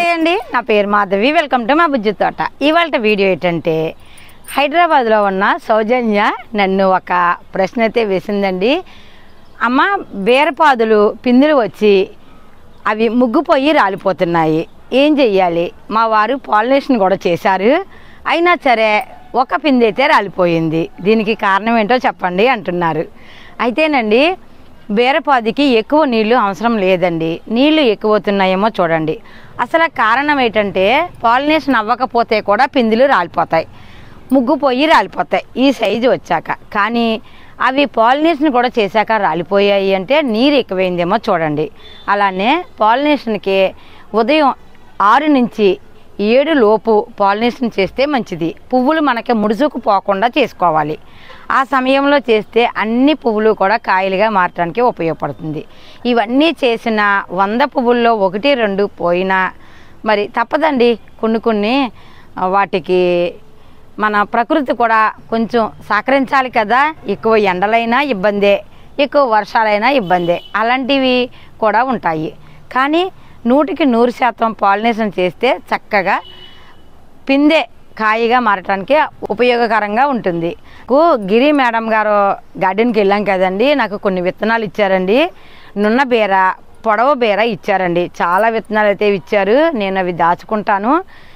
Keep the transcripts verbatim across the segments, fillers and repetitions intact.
అండి, నా పేరు మాధవి. వెల్కమ్ టు మా బుజ్జి తోట. ఇవాళ వీడియో ఏంటంటే, హైదరాబాద్లో ఉన్న సౌజన్య నన్ను ఒక ప్రశ్న అయితే వేసిందండి. అమ్మ, బీరపాదులు పిందులు వచ్చి అవి ముగ్గుపోయి రాలిపోతున్నాయి, ఏం చెయ్యాలి? మా వారు పాలినేషన్ కూడా చేశారు, అయినా సరే ఒక పిండి అయితే రాలిపోయింది, దీనికి కారణం ఏంటో చెప్పండి అంటున్నారు. అయితేనండి, బీరపాదికి ఎక్కువ నీళ్లు అవసరం లేదండి. నీళ్లు ఎక్కువ అవుతున్నాయేమో చూడండి. అసలు కారణం ఏంటంటే, పాలినేషన్ అవ్వకపోతే కూడా పిందులు రాలిపోతాయి, ముగ్గుపోయి రాలిపోతాయి ఈ సైజు వచ్చాక. కానీ అవి పాలినేషన్ కూడా చేశాక రాలిపోయాయి అంటే నీరు ఎక్కువైందేమో చూడండి. అలానే పాలినేషన్కి ఉదయం ఆరు నుంచి ఏడు లోపు పాలినేషన్ చేస్తే మంచిది. పువ్వులు మనకి ముడుచుకుపోకుండా చేసుకోవాలి. ఆ సమయంలో చేస్తే అన్ని పువ్వులు కూడా కాయలుగా మారటానికి ఉపయోగపడుతుంది. ఇవన్నీ చేసిన వంద పువ్వుల్లో ఒకటి రెండు పోయినా మరి తప్పదండి. కొన్ని కొన్ని వాటికి మన ప్రకృతి కూడా కొంచెం సహకరించాలి కదా. ఎక్కువ ఎండలైనా ఇబ్బందే, ఎక్కువ వర్షాలైనా ఇబ్బందే, అలాంటివి కూడా ఉంటాయి. కానీ నూటికి నూరు శాతం పాలినేషన్ చేస్తే చక్కగా పిందె కాయగా మారటానికి ఉపయోగకరంగా ఉంటుంది. గిరి మేడం గారు గార్డెన్కి వెళ్ళాం కదండి, నాకు కొన్ని విత్తనాలు ఇచ్చారండి. నున్న బీర, పొడవ బీర ఇచ్చారండి. చాలా విత్తనాలు అయితే ఇచ్చారు. నేను అవి దాచుకుంటాను.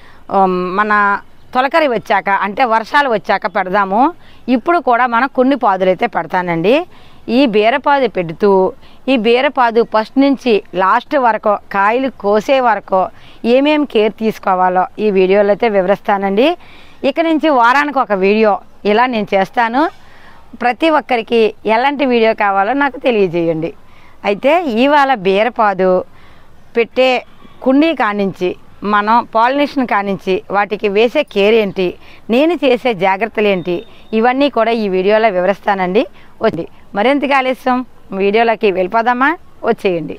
మన తొలకరి వచ్చాక అంటే వర్షాలు వచ్చాక పెడదాము. ఇప్పుడు కూడా మనం కొన్ని పాదులు అయితే పెడతానండి. ఈ బీరపాదు పెడుతూ ఈ బీరపాదు ఫస్ట్ నుంచి లాస్ట్ వరకు కాయలు కోసే వరకు ఏమేమి కేర్ తీసుకోవాలో ఈ వీడియోలో అయితే వివరిస్తానండి. ఇక నుంచి వారానికి ఒక వీడియో ఇలా నేను చేస్తాను. ప్రతి ఒక్కరికి ఎలాంటి వీడియో కావాలో నాకు తెలియజేయండి. అయితే ఇవాళ బీరపాదు పెట్టే కుండీ కానించి, మనం పాలినేషన్ కానించి వాటికి వేసే కేర్ ఏంటి, నేను చేసే జాగ్రత్తలు ఏంటి, ఇవన్నీ కూడా ఈ వీడియోలో వివరిస్తానండి. వచ్చి మరింతగా ఆలస్యం వీడియోలోకి వెళ్ళిపోదామా? వచ్చేయండి.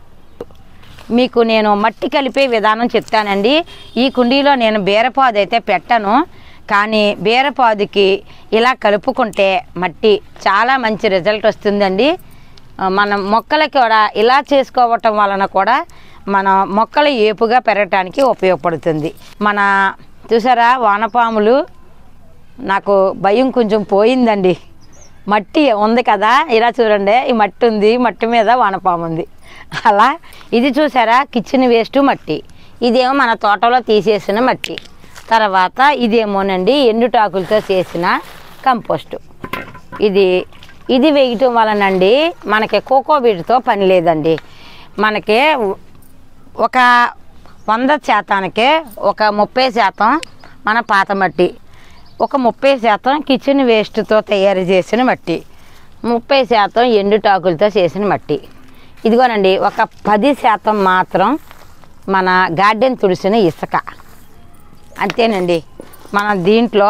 మీకు నేను మట్టి కలిపే విధానం చెప్తానండి. ఈ కుండీలో నేను బీరపాదు అయితే పెట్టను, కానీ బీరపాదుకి ఇలా కలుపుకుంటే మట్టి చాలా మంచి రిజల్ట్ వస్తుందండి. మన మొక్కలకి కూడా ఇలా చేసుకోవటం వలన కూడా మన మొక్కలు ఏపుగా పెరగటానికి ఉపయోగపడుతుంది. మన చూసారా వానపాములు, నాకు భయం కొంచెం పోయిందండి. మట్టి ఉంది కదా, ఇలా చూడండి, ఈ మట్టి ఉంది, మట్టి మీద వానపాము ఉంది. అలా ఇది చూసారా కిచెన్ వేస్ట్ మట్టి, ఇదేమో మన తోటలో తీసేసిన మట్టి. తర్వాత ఇదేమోనండి ఎండుటాకులతో చేసిన కంపోస్టు. ఇది ఇది వేయటం వలనండి మనకి కోకోబీట్తో పని లేదండి. మనకి ఒక వంద శాతానికే ఒక ముప్పై శాతం మన పాత మట్టి, ఒక ముప్పై శాతం కిచెన్ వేస్ట్తో తయారు చేసిన మట్టి, ముప్పై శాతం ఎండుటాకులతో చేసిన మట్టి. ఇదిగోనండి ఒక పది శాతం మాత్రం మన గార్డెన్ తుడిసిన ఇసుక. అంతేనండి. మనం దీంట్లో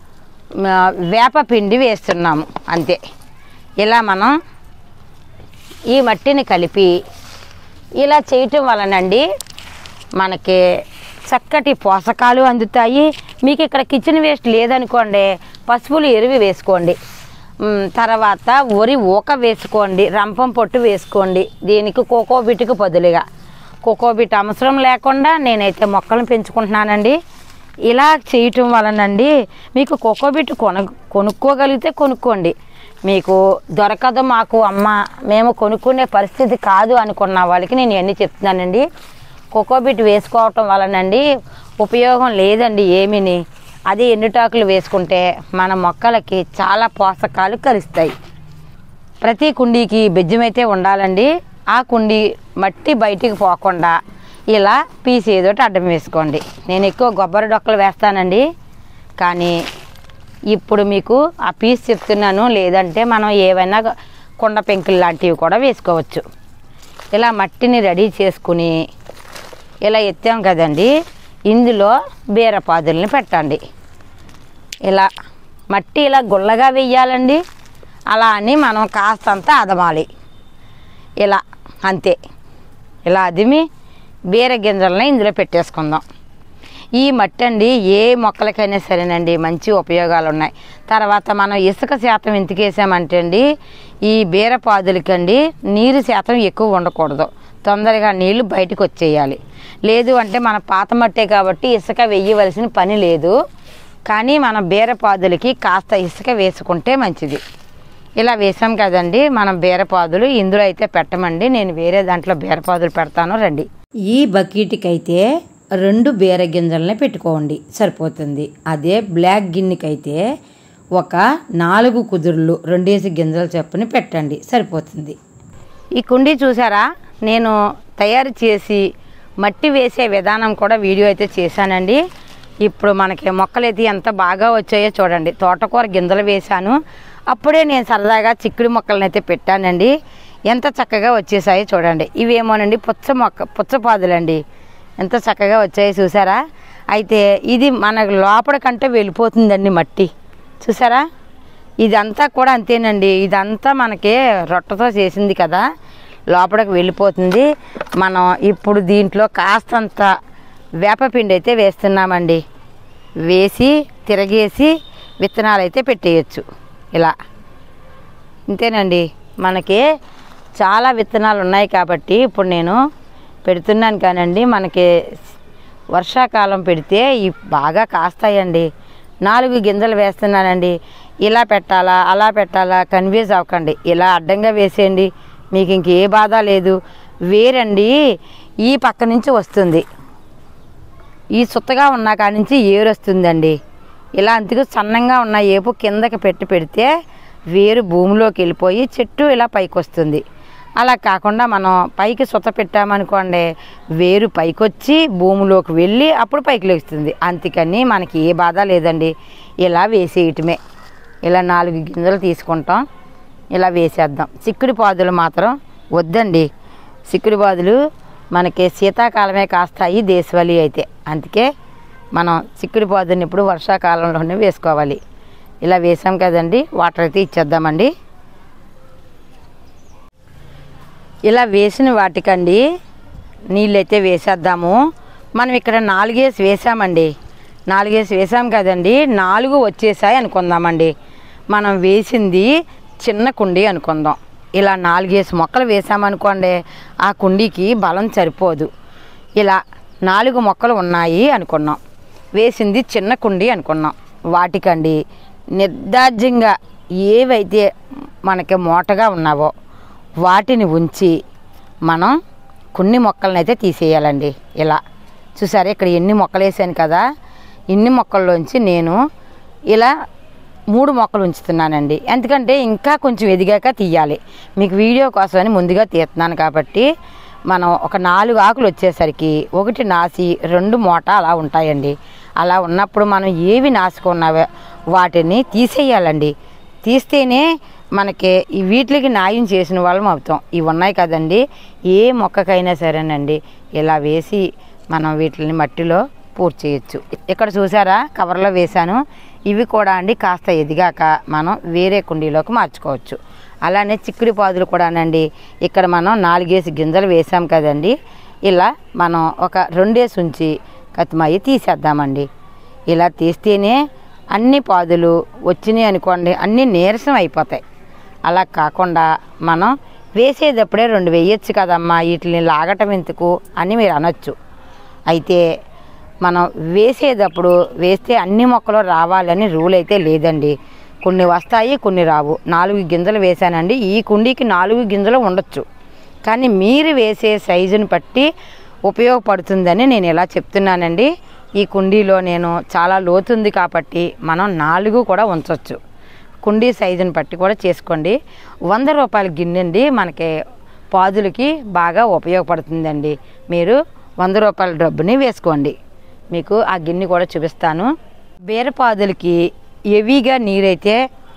వేప పిండి వేస్తున్నాము అంతే. ఇలా మనం ఈ మట్టిని కలిపి ఇలా చేయటం వలనండి మనకి చక్కటి పోషకాలు అందుతాయి. మీకు ఇక్కడ కిచెన్ వేస్ట్ లేదనుకోండి, పసుపులు ఎరువు వేసుకోండి. తర్వాత వరి ఊక వేసుకోండి, రంపం పొట్టు వేసుకోండి. దీనికి కోకోబీట్కి బదులుగా కోకోబీట్ అవసరం లేకుండా నేనైతే మొక్కలను పెంచుకుంటున్నానండి. ఇలా చేయటం వలనండి మీకు కోకోబీట్ కొను కొనుక్కోగలిగితే కొనుక్కోండి. మీకు దొరకదు మాకు అమ్మ, మేము కొనుక్కునే పరిస్థితి కాదు అనుకున్న వాళ్ళకి నేను ఇవన్నీ చెప్తున్నానండి. కోకోబీట్ వేసుకోవటం వలనండి ఉపయోగం లేదండి ఏమీని. అది ఎండుటాకులు వేసుకుంటే మన మొక్కలకి చాలా పోషకాలు కలుస్తాయి. ప్రతి కుండీకి బెజ్జమైతే ఉండాలండి. ఆ కుండీ మట్టి బయటికి పోకుండా ఇలా పీస్ ఏదోటి అడ్డం వేసుకోండి. నేను ఎక్కువ కొబ్బరి డొక్కలు వేస్తానండి, కానీ ఇప్పుడు మీకు ఆ పీస్ చెప్తున్నాను. లేదంటే మనం ఏవైనా కొండ పెంకులు లాంటివి కూడా వేసుకోవచ్చు. ఇలా మట్టిని రెడీ చేసుకుని ఇలా ఎత్తాం కదండి, ఇందులో బీరపాదుల్ని పెట్టండి. ఇలా మట్టి ఇలా గుల్లగా వేయాలండి. అలా అని మనం కాస్తంత అదమాలి. ఇలా అంతే. ఇలా అదిమి బీర గింజలని ఇందులో పెట్టేసుకుందాం. ఈ మట్టి అండి ఏ మొక్కలకైనా సరేనండి మంచి ఉపయోగాలు ఉన్నాయి. తర్వాత మనం ఇసుక శాతం ఎందుకు వేసామంటే అండి, ఈ బీరపాదులకండి నీరు శాతం ఎక్కువ ఉండకూడదు, తొందరగా నీళ్లు బయటకు వచ్చేయాలి. లేదు అంటే మన పాత మట్టే కాబట్టి ఇసుక వేయవలసిన పని లేదు. కానీ మన బీరపాదులకి కాస్త ఇసుక వేసుకుంటే మంచిది. ఇలా వేసాం కదండి మనం బీరపాదులు. ఇందులో అయితే పెట్టమండి, నేను వేరే దాంట్లో బీరపాదులు పెడతాను రండి. ఈ బకెట్కి అయితే రెండు బీర గింజలనే పెట్టుకోండి సరిపోతుంది. అదే బ్లాక్ గిన్నెకైతే ఒక నాలుగు కుదురులు రెండేసి గింజల చొప్పున పెట్టండి సరిపోతుంది. ఈ కుండీ చూసారా, నేను తయారు చేసి మట్టి వేసే విధానం కూడా వీడియో అయితే చేశానండి. ఇప్పుడు మనకి మొక్కలు అయితే ఎంత బాగా వచ్చాయో చూడండి. తోటకూర గింజలు వేశాను, అప్పుడే నేను సరదాగా చిక్కుడు మొక్కలను అయితే పెట్టానండి. ఎంత చక్కగా వచ్చేసాయో చూడండి. ఇవేమోనండి పుచ్చ మొక్క పుచ్చపాదులండి, ఎంత చక్కగా వచ్చాయో చూసారా. అయితే ఇది మన లోపల కంటే వెళ్ళిపోతుందండి మట్టి, చూసారా. ఇదంతా కూడా అంతేనండి, ఇదంతా మనకి రొట్టెతో చేసింది కదా, లోపలికి వెళ్ళిపోతుంది. మనం ఇప్పుడు దీంట్లో కాస్తంత వేపపిండి అయితే వేస్తున్నామండి. వేసి తిరగేసి విత్తనాలు అయితే పెట్టేయచ్చు ఇలా. ఇంతేనండి, మనకి చాలా విత్తనాలు ఉన్నాయి కాబట్టి ఇప్పుడు నేను పెడుతున్నాను. కానండి మనకి వర్షాకాలం పెడితే ఇవి బాగా కాస్తాయండి. నాలుగు గింజలు వేస్తున్నానండి. ఇలా పెట్టాలా అలా పెట్టాలా కన్ఫ్యూజ్ అవ్వకండి, ఇలా అడ్డంగా వేసేయండి, మీకు ఇంకే బాధ లేదు. వేరండి ఈ పక్క నుంచి వస్తుంది, ఈ సుత్తగా ఉన్న కాడి నుంచి ఏరు వస్తుందండి. ఇలా అందుకు సన్నంగా ఉన్న ఏపు కిందకి పెట్టి పెడితే వేరు భూమిలోకి వెళ్ళిపోయి చెట్టు ఇలా పైకి వస్తుంది. అలా కాకుండా మనం పైకి సుత్త పెట్టామనుకోండి, వేరు పైకి వచ్చి భూమిలోకి వెళ్ళి అప్పుడు పైకి లేస్తుంది. అందుకని మనకి ఏ బాధ లేదండి, ఇలా వేసేయటమే. ఇలా నాలుగు గింజలు తీసుకుంటాం, ఇలా వేసేద్దాం. చిక్కుడు పాదులు మాత్రం వద్దండి, చిక్కుడు పాదులు మనకి శీతాకాలమే కాస్తాయి దేశవాళీ అయితే. అందుకే మనం చిక్కుడు పాదుని ఇప్పుడు వర్షాకాలంలోనే వేసుకోవాలి. ఇలా వేసాం కదండి, వాటర్ అయితే ఇచ్చేద్దామండి. ఇలా వేసిన వాటికండి నీళ్ళు అయితే వేసేద్దాము. మనం ఇక్కడ నాలుగేసి వేసామండి, నాలుగేసి వేసాం కదండి, నాలుగు వచ్చేసాయి అనుకుందామండి. మనం వేసింది చిన్న కుండీ అనుకుందాం. ఇలా నాలుగేసి మొక్కలు వేసామనుకోండి, ఆ కుండీకి బలం సరిపోదు. ఇలా నాలుగు మొక్కలు ఉన్నాయి అనుకున్నాం, వేసింది చిన్న కుండీ అనుకున్నాం. వాటికండి నిర్దార్యంగా ఏవైతే మనకి మోటగా ఉన్నావో వాటిని ఉంచి మనం కొన్ని మొక్కలను అయితే తీసేయాలండి. ఇలా చూసారా, ఇక్కడ ఎన్ని మొక్కలు వేసాను కదా, ఇన్ని మొక్కల్లోంచి నేను ఇలా మూడు మొక్కలు ఉంచుతున్నానండి. ఎందుకంటే ఇంకా కొంచెం ఎదిగాక తీయాలి, మీకు వీడియో కోసమని ముందుగా తీస్తున్నాను కాబట్టి. మనం ఒక నాలుగు ఆకులు వచ్చేసరికి ఒకటి నాసి రెండు మూట అలా ఉంటాయండి. అలా ఉన్నప్పుడు మనం ఏవి నాసుకున్నావో వాటిని తీసేయాలండి. తీస్తేనే మనకి ఈ వీటికి న్యాయం చేసిన వాళ్ళం అవుతాం. ఇవి ఉన్నాయి కదండి, ఏ మొక్కకైనా సరేనండి ఇలా వేసి మనం వీటిని మట్టిలో పూర్తి చేయొచ్చు. ఇక్కడ చూసారా కవర్లో వేశాను. ఇవి కూడా అండి కాస్త ఎదిగాక మనం వేరే కుండీలోకి మార్చుకోవచ్చు. అలానే చిక్కుడు పాదులు కూడానండి, ఇక్కడ మనం నాలుగేసి గింజలు వేసాం కదండి, ఇలా మనం ఒక రెండేసి ఉంచి కత్తిమయ్యి తీసేద్దామండి. ఇలా తీస్తేనే అన్ని పాదులు వచ్చినాయి అనుకోండి, అన్నీ నీరసం అయిపోతాయి. అలా కాకుండా మనం వేసేటప్పుడే రెండు వేయచ్చు కదమ్మా, వీటిని లాగటం ఎందుకు అని మీరు అనొచ్చు. అయితే మనం వేసేటప్పుడు వేస్తే అన్ని మొక్కలు రావాలని రూల్ అయితే లేదండి. కొన్ని వస్తాయి, కొన్ని రావు. నాలుగు గింజలు వేసానండి, ఈ కుండీకి నాలుగు గింజలు ఉండొచ్చు, కానీ మీరు వేసే సైజుని బట్టి ఉపయోగపడుతుందని నేను ఇలా చెప్తున్నానండి. ఈ కుండీలో నేను చాలా లోతుంది కాబట్టి మనం నాలుగు కూడా ఉంచవచ్చు. కుండీ సైజుని బట్టి కూడా చేసుకోండి. వంద రూపాయల గిన్నె అండి మనకి పాదులకి బాగా ఉపయోగపడుతుందండి. మీరు వంద రూపాయల డబ్బుని వేసుకోండి, మీకు ఆ గిన్నె కూడా చూపిస్తాను. బీరపాదులకి హెవీగా నీరైతే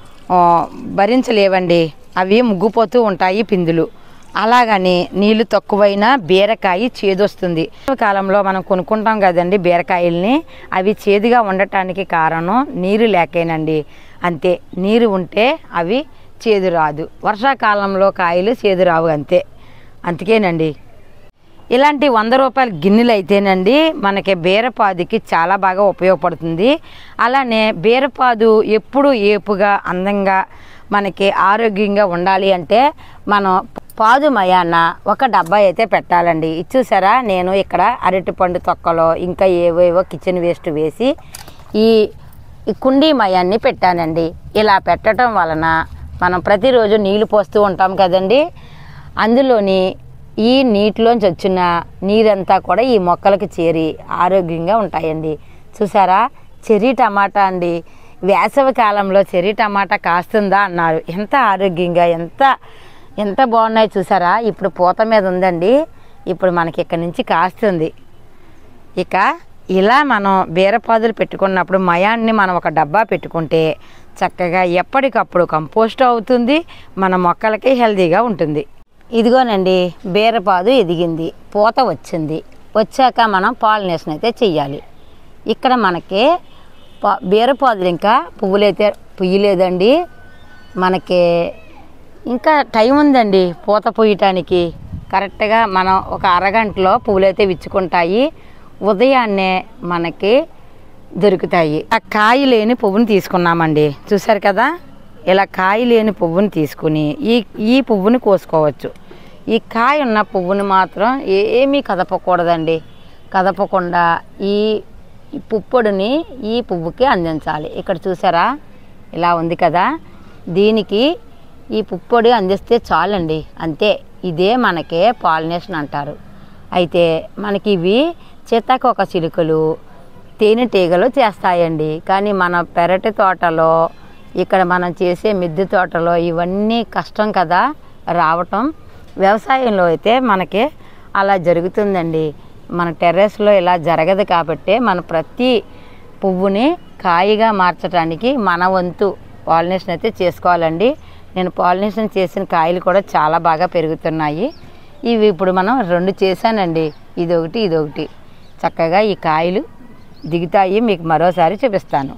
భరించలేవండి, అవి ముగ్గిపోతూ ఉంటాయి పిందులు. అలాగని నీళ్ళు తక్కువైనా బీరకాయ చేదొస్తుంది. కాలంలో మనం కొనుక్కుంటాం కదండి బీరకాయల్ని, అవి చేదుగా ఉండటానికి కారణం నీరు లేకేనండి. అంతే, నీరు ఉంటే అవి చేదు రాదు. వర్షాకాలంలో కాయలు చేదు రావు, అంతే. అందుకేనండి ఇలాంటి వంద రూపాయల గిన్నెలు అయితేనండి మనకి బీరపాదుకి చాలా బాగా ఉపయోగపడుతుంది. అలానే బీరపాదు ఎప్పుడు ఏపుగా అందంగా మనకి ఆరోగ్యంగా ఉండాలి అంటే మనం పాదు మయాన ఒక డబ్బా అయితే పెట్టాలండి. ఇది చూసారా, నేను ఇక్కడ అరటిపండు తొక్కలో ఇంకా ఏవేవో కిచెన్ వేస్ట్ వేసి ఈ కుండీ మయాన్ని పెట్టానండి. ఇలా పెట్టడం వలన మనం ప్రతిరోజు నీళ్లు పోస్తూ ఉంటాం కదండి, అందులోని ఈ నీటిలోంచి వచ్చిన నీరంతా కూడా ఈ మొక్కలకు చేరి ఆరోగ్యంగా ఉంటాయండి. చూసారా, చెర్రీ టమాటా అండి. వేసవి కాలంలో చెర్రీ టమాటా కాస్తుందా అన్నారు. ఎంత ఆరోగ్యంగా ఎంత ఎంత బాగున్నాయి చూసారా. ఇప్పుడు పూత మీద ఉందండి, ఇప్పుడు మనకి ఇక్కడి నుంచి కాస్తుంది. ఇక ఇలా మనం బీరపాదులు పెట్టుకున్నప్పుడు మయాన్ని మనం ఒక డబ్బా పెట్టుకుంటే చక్కగా ఎప్పటికప్పుడు కంపోస్ట్ అవుతుంది, మన మొక్కలకి హెల్తీగా ఉంటుంది. ఇదిగోనండి, బీరపాదు ఎదిగింది, పూత వచ్చింది. వచ్చాక మనం పాలినేషన్ అయితే చెయ్యాలి. ఇక్కడ మనకి పా బీరపాదులు ఇంకా పువ్వులైతే పుయ్యలేదండి. మనకి ఇంకా టైం ఉందండి పూత పూయటానికి. కరెక్ట్గా మనం ఒక అరగంటలో పువ్వులైతే విచ్చుకుంటాయి. ఉదయాన్నే మనకి దొరుకుతాయి. ఆ కాయ లేని పువ్వుని తీసుకున్నామండి. చూసారు కదా, ఇలా కాయ లేని పువ్వుని తీసుకుని ఈ ఈ పువ్వుని కోసుకోవచ్చు. ఈ కాయ ఉన్న పువ్వుని మాత్రం ఏమీ కదపకూడదండి. కదపకుండా ఈ పుప్పొడిని ఈ పువ్వుకి అందించాలి. ఇక్కడ చూసారా, ఇలా ఉంది కదా, దీనికి ఈ పుప్పొడి అందిస్తే చాలండి, అంతే. ఇదే మనకే పాలినేషన్ అంటారు. అయితే మనకి ఇవి సీతాకోక చిలుకలు, తేనెటీగలు చేస్తాయండి. కానీ మన పెరటి తోటలో, ఇక్కడ మనం చేసే మిద్దె తోటలో ఇవన్నీ కష్టం కదా రావటం. వ్యవసాయంలో అయితే మనకి అలా జరుగుతుందండి. మన టెర్రస్లో ఇలా జరగదు కాబట్టి మన ప్రతి పువ్వుని కాయగా మార్చడానికి మన వంతు పాలినేషన్ అయితే చేసుకోవాలండి. నేను పాలినేషన్ చేసిన కాయలు కూడా చాలా బాగా పెరుగుతున్నాయి. ఇవి ఇప్పుడు మనం రెండు చేశానండి, ఇదొకటి ఇదొకటి. చక్కగా ఈ కాయలు దిగుతాయి, మీకు మరోసారి చూపిస్తాను.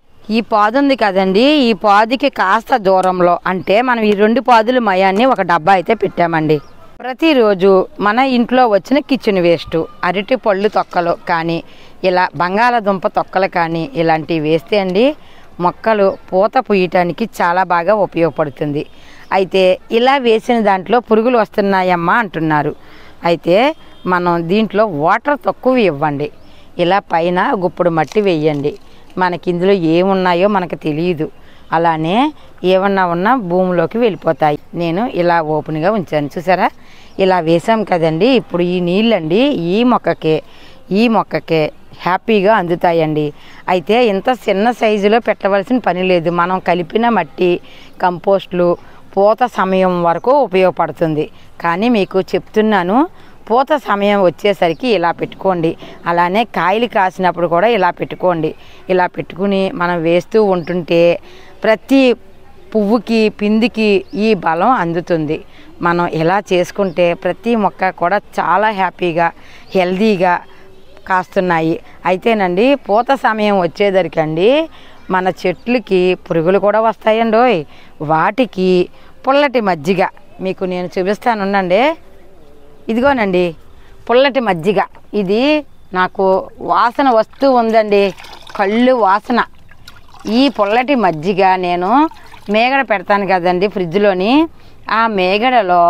ఈ పాదు ఉంది కదండి, ఈ పాదుకి కాస్త దూరంలో అంటే మనం ఈ రెండు పాదుల మయాన్ని ఒక డబ్బా అయితే పెట్టామండి. ప్రతిరోజు మన ఇంట్లో వచ్చిన కిచెన్ వేస్ట్, అరటి పళ్ళు తొక్కలు కానీ ఇలా బంగాళాదుంప తొక్కలు కానీ ఇలాంటివి వేస్తే అండి మొక్కలు పూత పూయటానికి చాలా బాగా ఉపయోగపడుతుంది. అయితే ఇలా వేసిన దాంట్లో పురుగులు వస్తున్నాయమ్మా అంటున్నారు. అయితే మనం దీంట్లో వాటర్ తక్కువ ఇవ్వండి. ఇలా పైన గుప్పుడు మట్టి వేయండి. మనకి ఇందులో ఏమున్నాయో మనకు తెలియదు. అలానే ఏమన్నా ఉన్నా భూమిలోకి వెళ్ళిపోతాయి. నేను ఇలా ఓపెన్గా ఉంచాను, చూసారా. ఇలా వేసాం కదండి, ఇప్పుడు ఈ నీళ్ళండి ఈ మొక్కకే ఈ మొక్కకే హ్యాపీగా అందుతాయండి. అయితే ఇంత చిన్న సైజులో పెట్టవలసిన పని లేదు. మనం కలిపిన మట్టి కంపోస్ట్లు పూత సమయం వరకు ఉపయోగపడుతుంది. కానీ మీకు చెప్తున్నాను, పూత సమయం వచ్చేసరికి ఇలా పెట్టుకోండి. అలానే కాయలు కాసినప్పుడు కూడా ఇలా పెట్టుకోండి. ఇలా పెట్టుకుని మనం వేస్తూ ఉంటుంటే ప్రతి పువ్వుకి పిందికి ఈ బలం అందుతుంది. మనం ఇలా చేసుకుంటే ప్రతి మొక్క కూడా చాలా హ్యాపీగా హెల్దీగా కాస్తున్నాయి. అయితేనండి పూత సమయం వచ్చేసరికండి మన చెట్లకి పురుగులు కూడా వస్తాయండి. వాటికి పుల్లటి మజ్జిగ మీకు నేను చూపిస్తాను ఉండండి. ఇదిగోనండి పుల్లటి మజ్జిగ. ఇది నాకు వాసన వస్తూ ఉందండి, కళ్ళు వాసన. ఈ పుల్లటి మజ్జిగ నేను మేగడ పెడతాను కదండి ఫ్రిడ్జ్లోని, ఆ మేగడలో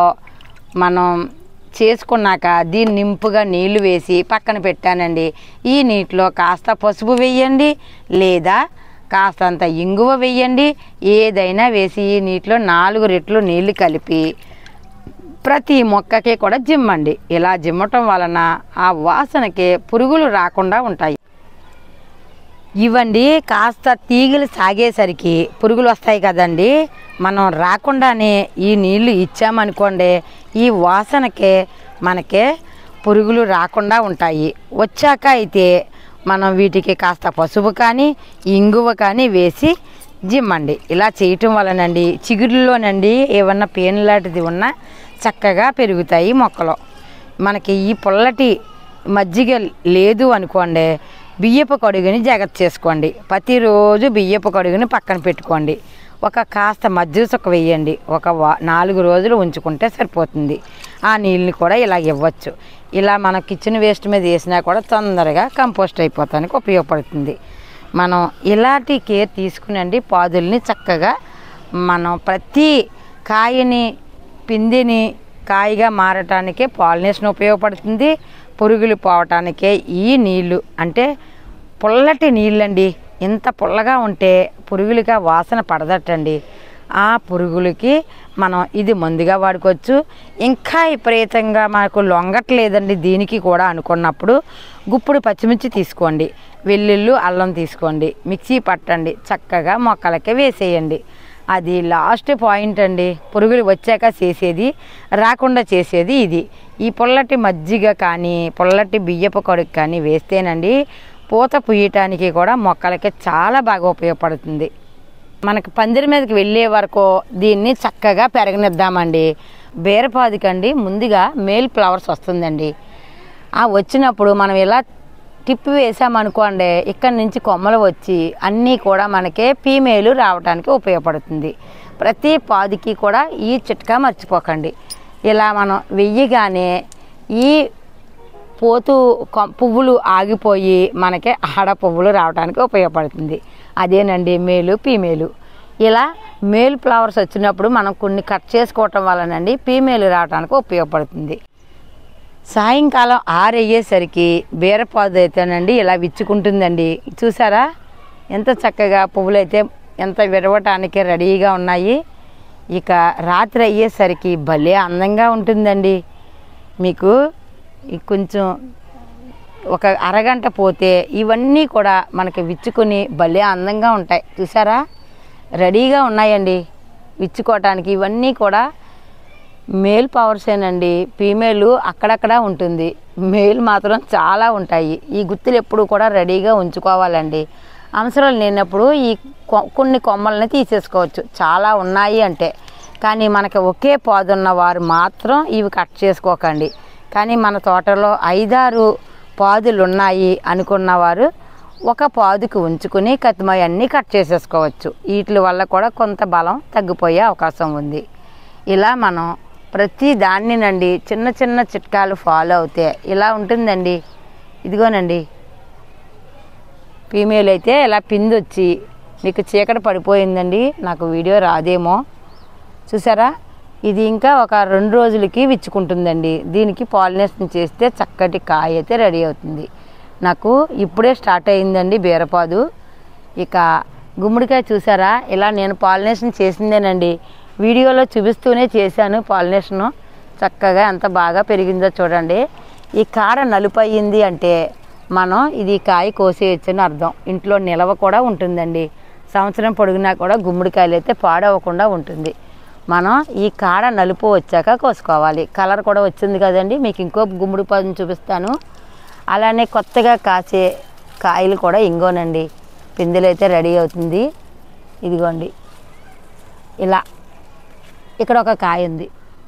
మనం చేసుకున్నాక దీన్ని నింపుగా నీళ్లు వేసి పక్కన పెట్టానండి. ఈ నీటిలో కాస్త పసుపు వేయండి, లేదా కాస్తంత ఇంగువ వేయండి. ఏదైనా వేసి ఈ నీటిలో నాలుగు రెట్లు నీళ్లు కలిపి ప్రతి మొక్కకి కూడా జిమ్మండి. ఇలా జిమ్మటం వలన ఆ వాసనకి పురుగులు రాకుండా ఉంటాయి. ఇవ్వండి కాస్త తీగలు సాగేసరికి పురుగులు వస్తాయి కదండి. మనం రాకుండానే ఈ నీళ్లు ఇచ్చామనుకోండి, ఈ వాసనకే మనకే పురుగులు రాకుండా ఉంటాయి. వచ్చాక అయితే మనం వీటికి కాస్త పసుపు కానీ ఇంగువ కానీ వేసి జిమ్మండి. ఇలా చేయటం వలనండి చిగురులోనండి ఏమన్నా పేను లాంటిది ఉన్నా చక్కగా పెరుగుతాయి మొక్కలు. మనకి ఈ పుల్లటి మజ్జిగ లేదు అనుకోండి, బియ్యపు కడుగుని జాగ్రత్త చేసుకోండి. ప్రతిరోజు బియ్యపు కడుగుని పక్కన పెట్టుకోండి. ఒక కాస్త మజ్జిగ చుక్క వేయండి. ఒక వా నాలుగు రోజులు ఉంచుకుంటే సరిపోతుంది. ఆ నీళ్ళని కూడా ఇలా ఇవ్వచ్చు. ఇలా మన కిచెన్ వేస్ట్ మీద వేసినా కూడా తొందరగా కంపోస్ట్ అయిపోతానికి ఉపయోగపడుతుంది. మనం ఇలాంటి కేర్ తీసుకునండి పాదుల్ని చక్కగా మనం ప్రతి కాయని పిందిని కాయగా మారటానికే పాలినేషన్ ఉపయోగపడుతుంది. పురుగులు పోవటానికే ఈ నీళ్ళు, అంటే పుల్లటి నీళ్ళండి. ఇంత పుల్లగా ఉంటే పురుగులుగా వాసన పడదటండి. ఆ పురుగులకి మనం ఇది మందుగా వాడుకోవచ్చు. ఇంకా విపరీతంగా మనకు లొంగట్లేదండి దీనికి కూడా అనుకున్నప్పుడు గుప్పుడు పచ్చిమిర్చి తీసుకోండి, వెల్లుల్లి అల్లం తీసుకోండి, మిక్సీ పట్టండి, చక్కగా మొక్కలకే వేసేయండి. అది లాస్ట్ పాయింట్ అండి. పురుగులు వచ్చాక చేసేది, రాకుండా చేసేది ఇది. ఈ పుల్లటి మజ్జిగ కానీ పుల్లటి బియ్యపు కడుగు కానీ వేస్తేనండి పూత పూయటానికి కూడా మొక్కలకి చాలా బాగా ఉపయోగపడుతుంది. మనకి పందిరి మీదకి వెళ్ళే వరకు దీన్ని చక్కగా పెరగనిద్దామండి. బీరపాదుకండి ముందుగా మేల్ ఫ్లవర్స్ వస్తుందండి. ఆ వచ్చినప్పుడు మనం ఇలా టిప్ వేసామనుకోండి, ఇక్కడి నుంచి కొమ్మలు వచ్చి అన్నీ కూడా మనకే ఫీమేలు రావడానికి ఉపయోగపడుతుంది. ప్రతి పాదుకి కూడా ఈ చిట్కా మర్చిపోకండి. ఇలా మనం వెయ్యగానే ఈ పోతు పువ్వులు ఆగిపోయి మనకి ఆడ పువ్వులు రావడానికి ఉపయోగపడుతుంది. అదేనండి మేలు ఫీమేలు. ఇలా మేల్ ఫ్లవర్స్ వచ్చినప్పుడు మనం కొన్ని కట్ చేసుకోవటం వలనండి ఫీమేలు రావడానికి ఉపయోగపడుతుంది. సాయంకాలం ఆరయ్యేసరికి బీరపాదు అయితేనండి ఇలా విచ్చుకుంటుందండి. చూసారా ఎంత చక్కగా పువ్వులు అయితే ఎంత విరవటానికి రెడీగా ఉన్నాయి. ఇక రాత్రి అయ్యేసరికి భలే అందంగా ఉంటుందండి. మీకు కొంచెం ఒక అరగంట పోతే ఇవన్నీ కూడా మనకి విచ్చుకొని భలే అందంగా ఉంటాయి. చూసారా రెడీగా ఉన్నాయండి విచ్చుకోవటానికి. ఇవన్నీ కూడా మేల్ పవర్సేనండి. ఫీమేల్ అక్కడక్కడ ఉంటుంది, మేల్ మాత్రం చాలా ఉంటాయి. ఈ గుత్తులు ఎప్పుడు కూడా రెడీగా ఉంచుకోవాలండి. అవసరం లేనప్పుడు ఈ కొన్ని కొమ్మల్ని తీసేసుకోవచ్చు, చాలా ఉన్నాయి అంటే. కానీ మనకి ఒకే పాదున్న వారు మాత్రం ఇవి కట్ చేసుకోకండి. కానీ మన తోటలో ఐదారు పాదులు ఉన్నాయి అనుకున్నవారు ఒక పాదుకు ఉంచుకుని కత్తిమయ్య అన్నీ కట్ చేసేసుకోవచ్చు. వీటి వల్ల కూడా కొంత బలం తగ్గిపోయే అవకాశం ఉంది. ఇలా మనం ప్రతి దాన్నినండి చిన్న చిన్న చిట్కాలు ఫాలో అవుతే ఇలా ఉంటుందండి. ఇదిగోనండి ఫీమేల్ అయితే ఇలా పిండి వచ్చి మీకు చీకటి పడిపోయిందండి, నాకు వీడియో రాదేమో. చూసారా ఇది ఇంకా ఒక రెండు రోజులకి విచ్చుకుంటుందండి. దీనికి పాలినేషన్ చేస్తే చక్కటి కాయ అయితే రెడీ అవుతుంది. నాకు ఇప్పుడే స్టార్ట్ అయిందండి బీరపాదు. ఇక గుమ్మడికాయ చూసారా ఇలా నేను పాలినేషన్ చేసిందేనండి. వీడియోలో చూపిస్తూనే చేశాను పాలినేషను. చక్కగా ఎంత బాగా పెరిగిందో చూడండి. ఈ కాడ నలుపు అయ్యింది అంటే మనం ఇది కాయ కోసేయచ్చని అర్థం. ఇంట్లో నిలవ కూడా ఉంటుందండి. సంవత్సరం పొడిగినా కూడా గుమ్మడికాయలు అయితే పాడవకుండా ఉంటుంది. మనం ఈ కాడ నలుపు వచ్చాక కోసుకోవాలి. కలర్ కూడా వచ్చింది కదండి. మీకు ఇంకో గుమ్మడి పాదుని చూపిస్తాను. అలానే కొత్తగా కాసే కాయలు కూడా ఇంగోనండి పిందెలు అయితే రెడీ అవుతుంది. ఇదిగోండి ఇలా ఇక్కడ ఒక కాయ ఉంది.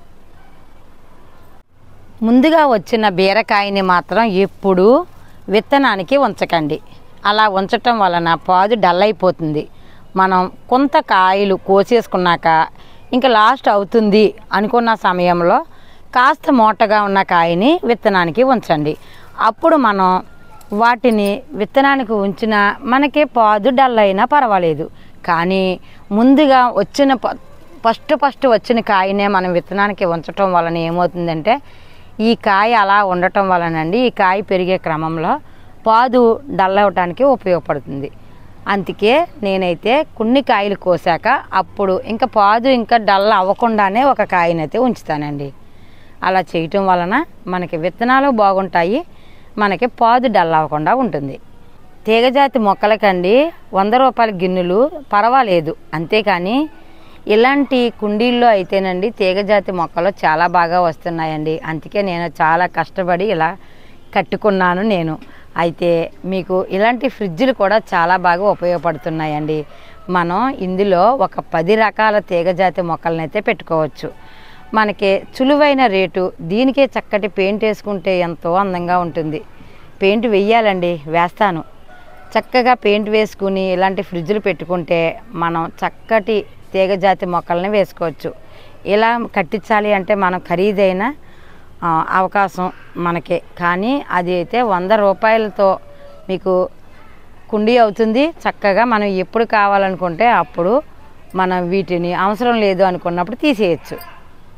ముందుగా వచ్చిన బీరకాయని మాత్రం ఎప్పుడూ విత్తనానికి ఉంచకండి. అలా ఉంచటం వలన పాదు డల్ అయిపోతుంది. మనం కొంత కాయలు కోసేసుకున్నాక ఇంకా లాస్ట్ అవుతుంది అనుకున్న సమయంలో కాస్త మోటగా ఉన్న కాయని విత్తనానికి ఉంచండి. అప్పుడు మనం వాటిని విత్తనానికి ఉంచిన మనకి పాదు డల్ అయినా పర్వాలేదు. కానీ ముందుగా వచ్చిన ఫస్ట్ ఫస్ట్ వచ్చిన కాయనే మనం విత్తనానికి ఉంచటం వలన ఏమవుతుందంటే ఈ కాయ అలా ఉండటం వలనండి ఈ కాయ పెరిగే క్రమంలో పాదు డల్ అవ్వటానికి ఉపయోగపడుతుంది. అందుకే నేనైతే కొన్ని కాయలు కోసాక అప్పుడు ఇంకా పాదు ఇంకా డల్ అవ్వకుండానే ఒక కాయనైతే ఉంచుతానండి. అలా చేయటం వలన మనకి విత్తనాలు బాగుంటాయి, మనకి పాదు డల్ అవ్వకుండా ఉంటుంది. తీగజాతి మొక్కలకండి వంద రూపాయల గిన్నెలు పర్వాలేదు. అంతేకాని ఇలాంటి కుండీల్లో అయితేనండి తీగజాతి మొక్కలు చాలా బాగా వస్తున్నాయండి. అందుకే నేను చాలా కష్టపడి ఇలా కట్టుకున్నాను నేను. అయితే మీకు ఇలాంటి ఫ్రిడ్జ్లు కూడా చాలా బాగా ఉపయోగపడుతున్నాయండి. మనం ఇందులో ఒక పది రకాల తీగజాతి మొక్కలను అయితే పెట్టుకోవచ్చు. మనకి చులువైన రేటు. దీనికే చక్కటి పెయింట్ వేసుకుంటే ఎంతో అందంగా ఉంటుంది. పెయింట్ వేయాలండి, వేస్తాను. చక్కగా పెయింట్ వేసుకుని ఇలాంటి ఫ్రిడ్జ్లు పెట్టుకుంటే మనం చక్కటి తీగజాతి మొక్కల్ని వేసుకోవచ్చు. ఇలా కట్టించాలి అంటే మనం ఖరీదైన అవకాశం మనకే. కానీ అది అయితే వంద రూపాయలతో మీకు కుండీ అవుతుంది. చక్కగా మనం ఎప్పుడు కావాలనుకుంటే అప్పుడు మనం వీటిని అవసరం లేదు అనుకున్నప్పుడు తీసేయచ్చు.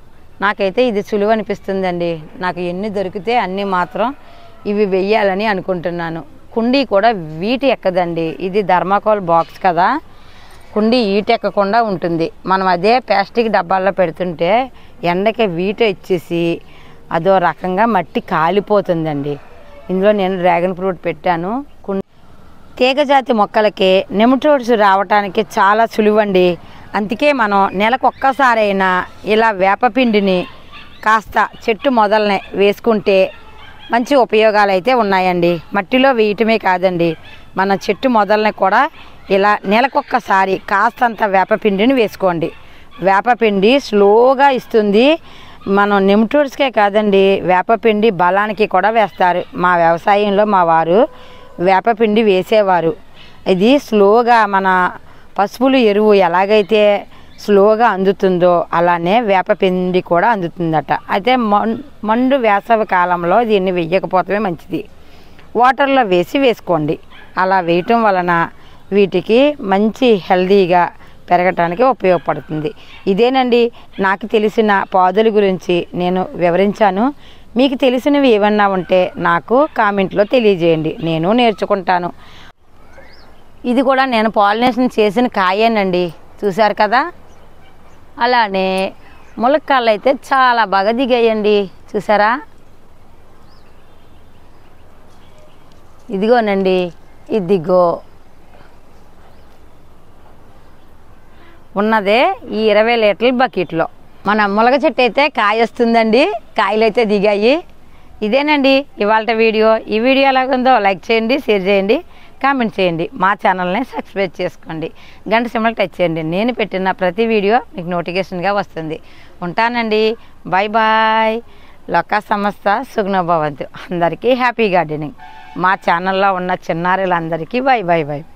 నాకైతే ఇది సులువు అనిపిస్తుందండి. నాకు ఎన్ని దొరికితే అన్నీ మాత్రం ఇవి వెయ్యాలని అనుకుంటున్నాను. కుండీ కూడా వీటి ఎక్కదండి, ఇది థర్మాకోల్ బాక్స్ కదా, కుండీ ఈటెక్కకుండా ఉంటుంది. మనం అదే ప్లాస్టిక్ డబ్బాల్లో పెడుతుంటే ఎండకి వీట ఇచ్చేసి అదో రకంగా మట్టి కాలిపోతుందండి. ఇందులో నేను డ్రాగన్ ఫ్రూట్ పెట్టాను. తీగజాతి మొక్కలకి నెమటోడ్స్ రావటానికి చాలా సులువండి. అందుకే మనం నెలకు ఒక్కసారైనా ఇలా వేపపిండిని కాస్త చెట్టు మొదలనే వేసుకుంటే మంచి ఉపయోగాలు అయితే ఉన్నాయండి. మట్టిలో వేయటమే కాదండి, మన చెట్టు మొదలనే కూడా ఇలా నెలకొక్కసారి కాస్తంత వేపపిండిని వేసుకోండి. వేపపిండి స్లోగా ఇస్తుంది. మనం నెమటోడ్స్కే కాదండి, వేపపిండి బలానికి కూడా వేస్తారు. మా వ్యవసాయంలో మా వారు వేపపిండి వేసేవారు. ఇది స్లోగా మన పసుపులు ఎరువు ఎలాగైతే స్లోగా అందుతుందో అలానే వేపపిండి కూడా అందుతుందట. అయితే మండు వేసవి కాలంలో దీన్ని వెయ్యకపోతే మంచిది. వాటర్లో వేసి వేసుకోండి. అలా వేయటం వలన వీటికి మంచి హెల్దీగా పెరగటానికి ఉపయోగపడుతుంది. ఇదేనండి నాకు తెలిసిన పాదుల గురించి నేను వివరించాను. మీకు తెలిసినవి ఏమన్నా ఉంటే నాకు కామెంట్లో తెలియజేయండి, నేను నేర్చుకుంటాను. ఇది కూడా నేను పాలినేషన్ చేసిన కాయేనండి, చూశారు కదా. అలానే ములక్కాళ్ళు అయితే చాలా బాగా దిగాయండి, చూసారా. ఇదిగోనండి, ఇదిగో ఉన్నదే ఈ ఇరవై లీటర్ల బకెట్లో. మన ములగ చెట్టు అయితే కాయ వస్తుందండి, కాయలు అయితే దిగాయి. ఇదేనండి ఇవాళ వీడియో. ఈ వీడియో ఎలాగుందో లైక్ చేయండి, షేర్ చేయండి, కామెంట్ చేయండి. మా ఛానల్ని సబ్స్క్రైబ్ చేసుకోండి, గంట సింబల్ టచ్ చేయండి. నేను పెట్టిన ప్రతి వీడియో మీకు నోటిఫికేషన్గా వస్తుంది. ఉంటానండి, బాయ్ బాయ్. లోకా సమస్త సుగుణ భవంతు. అందరికీ హ్యాపీ గార్డెనింగ్. మా ఛానల్లో ఉన్న చిన్నారులందరికీ బాయ్ బాయ్ బాయ్.